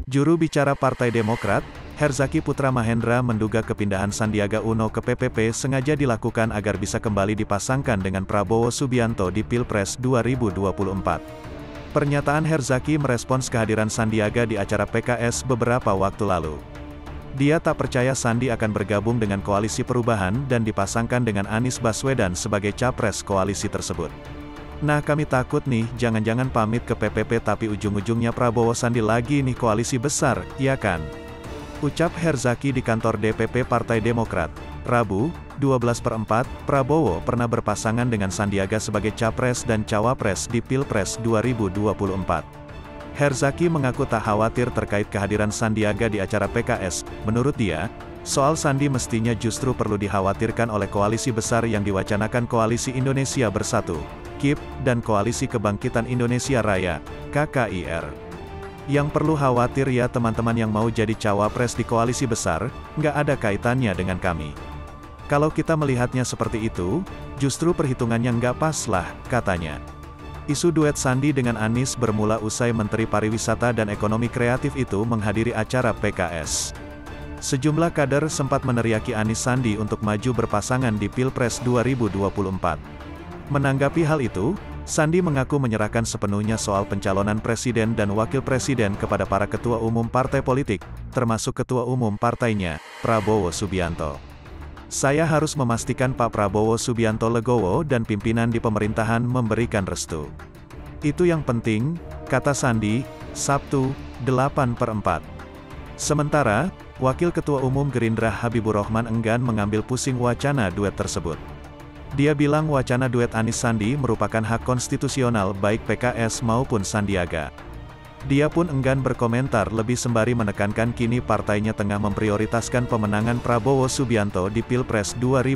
Juru bicara Partai Demokrat, Herzaki Putra Mahendra menduga kepindahan Sandiaga Uno ke PPP sengaja dilakukan agar bisa kembali dipasangkan dengan Prabowo Subianto di Pilpres 2024. Pernyataan Herzaki merespons kehadiran Sandiaga di acara PKS beberapa waktu lalu. Dia tak percaya Sandi akan bergabung dengan koalisi perubahan dan dipasangkan dengan Anies Baswedan sebagai capres koalisi tersebut. Nah, kami takut nih, jangan-jangan pamit ke PPP tapi ujung-ujungnya Prabowo Sandi lagi nih koalisi besar, ya kan? Ucap Herzaki di kantor DPP Partai Demokrat. Rabu, 12/4, Prabowo pernah berpasangan dengan Sandiaga sebagai capres dan cawapres di Pilpres 2024. Herzaki mengaku tak khawatir terkait kehadiran Sandiaga di acara PKS. Menurut dia, soal Sandi mestinya justru perlu dikhawatirkan oleh koalisi besar yang diwacanakan Koalisi Indonesia Bersatu, KIP, dan Koalisi Kebangkitan Indonesia Raya, KKIR. Yang perlu khawatir ya teman-teman yang mau jadi cawapres di koalisi besar, nggak ada kaitannya dengan kami. Kalau kita melihatnya seperti itu, justru perhitungannya nggak pas lah, katanya. Isu duet Sandi dengan Anies bermula usai Menteri Pariwisata dan Ekonomi Kreatif itu menghadiri acara PKS. Sejumlah kader sempat meneriaki Anies Sandi untuk maju berpasangan di Pilpres 2024. Menanggapi hal itu, Sandi mengaku menyerahkan sepenuhnya soal pencalonan presiden dan wakil presiden kepada para ketua umum partai politik, termasuk ketua umum partainya, Prabowo Subianto. Saya harus memastikan Pak Prabowo Subianto legowo dan pimpinan di pemerintahan memberikan restu. Itu yang penting, kata Sandi, Sabtu, 8/4. Sementara, Wakil Ketua Umum Gerindra Habibur Rahman enggan mengambil pusing wacana duet tersebut. Dia bilang wacana duet Anies Sandi merupakan hak konstitusional baik PKS maupun Sandiaga. Dia pun enggan berkomentar lebih sembari menekankan kini partainya tengah memprioritaskan pemenangan Prabowo Subianto di Pilpres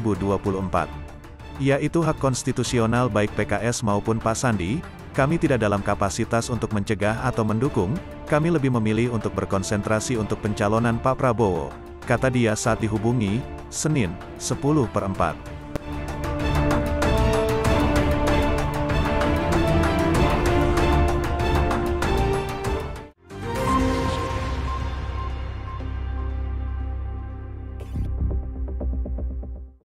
2024. Yaitu hak konstitusional baik PKS maupun Pak Sandi, kami tidak dalam kapasitas untuk mencegah atau mendukung, kami lebih memilih untuk berkonsentrasi untuk pencalonan Pak Prabowo, kata dia saat dihubungi, Senin, 10/4.